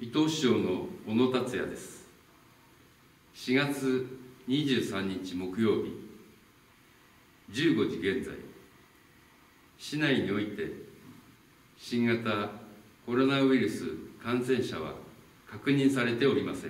伊東市長の小野達也です。4月23日木曜日15時現在、市内において新型コロナウイルス感染者は確認されておりません。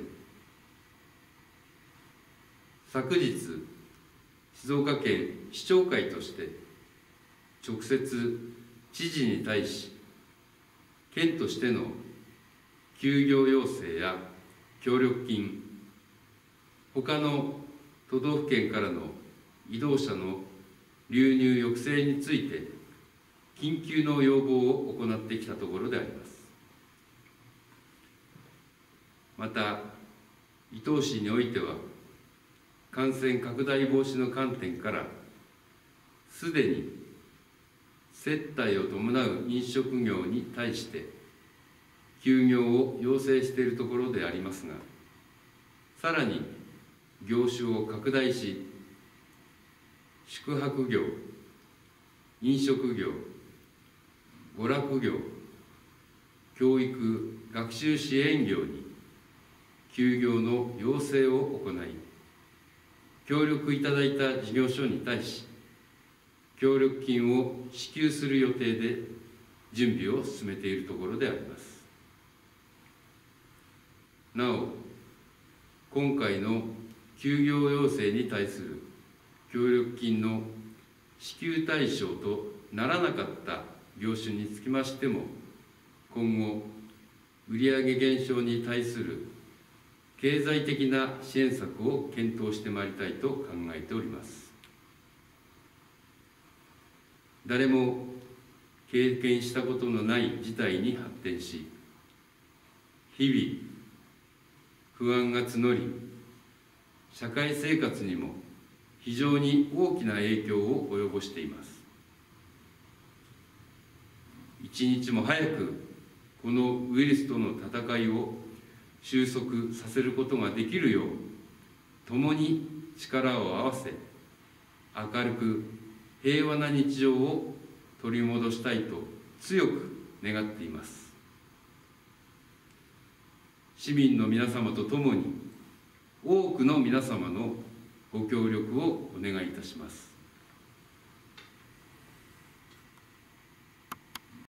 昨日、静岡県市長会として直接知事に対し、県としての休業要請や協力金、他の都道府県からの移動者の流入抑制について緊急の要望を行ってきたところであります。また、伊東市においては感染拡大防止の観点からすでに接待を伴う飲食業に対して休業を要請しているところでありますが、さらに業種を拡大し、宿泊業、飲食業、娯楽業、教育・学習支援業に休業の要請を行い、協力いただいた事業所に対し、協力金を支給する予定で準備を進めているところであります。なお、今回の休業要請に対する協力金の支給対象とならなかった業種につきましても、今後、売上減少に対する経済的な支援策を検討してまいりたいと考えております。誰も経験したことのない事態に発展し、日々、不安が募り、社会生活にも非常に大きな影響を及ぼしています。一日も早くこのウイルスとの戦いを収束させることができるよう、共に力を合わせ、明るく平和な日常を取り戻したいと強く願っています。市民の皆様と共に多くの皆様のご協力をお願いいたします。